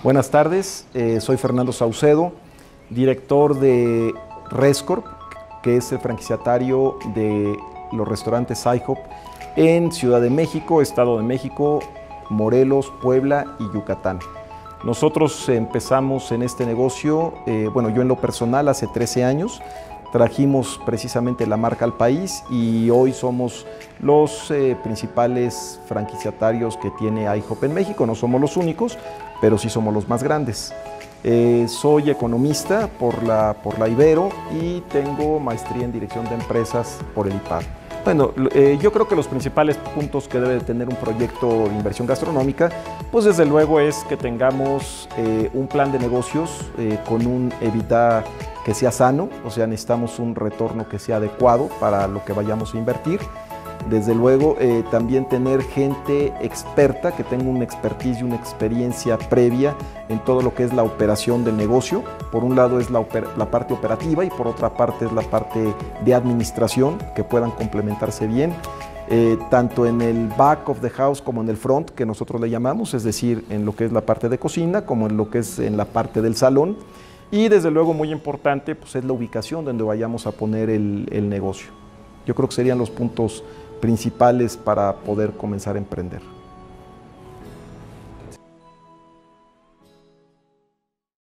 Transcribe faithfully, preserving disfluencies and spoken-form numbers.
Buenas tardes, eh, soy Fernando Saucedo, director de Rescorp, que es el franquiciatario de los restaurantes IHOP en Ciudad de México, Estado de México, Morelos, Puebla y Yucatán. Nosotros empezamos en este negocio, eh, bueno, yo en lo personal hace trece años, trajimos precisamente la marca al país y hoy somos los eh, principales franquiciatarios que tiene IHOP en México. No somos los únicos, pero sí somos los más grandes. Eh, soy economista por la, por la Ibero y tengo maestría en dirección de empresas por el I P A D. Bueno, eh, yo creo que los principales puntos que debe tener un proyecto de inversión gastronómica, pues desde luego es que tengamos eh, un plan de negocios eh, con un EBITDA que sea sano, o sea, necesitamos un retorno que sea adecuado para lo que vayamos a invertir. Desde luego, eh, también tener gente experta, que tenga una expertise y una experiencia previa en todo lo que es la operación del negocio. Por un lado es la, la parte operativa y por otra parte es la parte de administración, que puedan complementarse bien, eh, tanto en el back of the house como en el front, que nosotros le llamamos, es decir, en lo que es la parte de cocina, como en lo que es en la parte del salón. Y desde luego, muy importante, pues es la ubicación donde vayamos a poner el, el negocio. Yo creo que serían los puntos principales para poder comenzar a emprender.